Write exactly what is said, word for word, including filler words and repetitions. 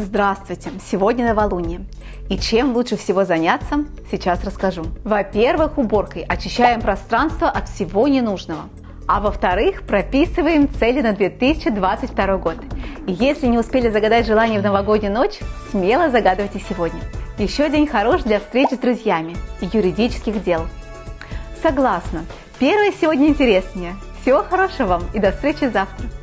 Здравствуйте! Сегодня новолуние. И чем лучше всего заняться, сейчас расскажу. Во-первых, уборкой очищаем пространство от всего ненужного. А во-вторых, прописываем цели на две тысячи двадцать второй год. И если не успели загадать желание в новогоднюю ночь, смело загадывайте сегодня. Еще день хорош для встречи с друзьями и юридических дел. Согласна. Первое сегодня интереснее. Всего хорошего вам и до встречи завтра.